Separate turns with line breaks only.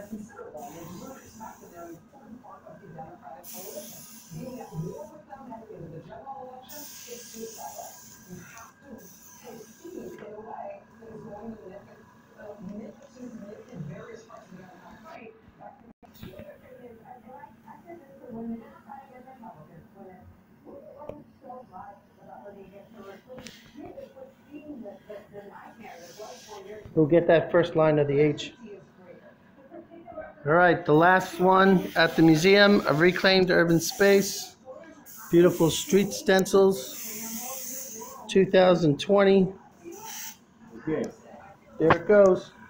We'll get that first line of the H. All right, the last one at the Museum of Reclaimed Urban Space. Beautiful street stencils, 2020.
Okay.
There it goes.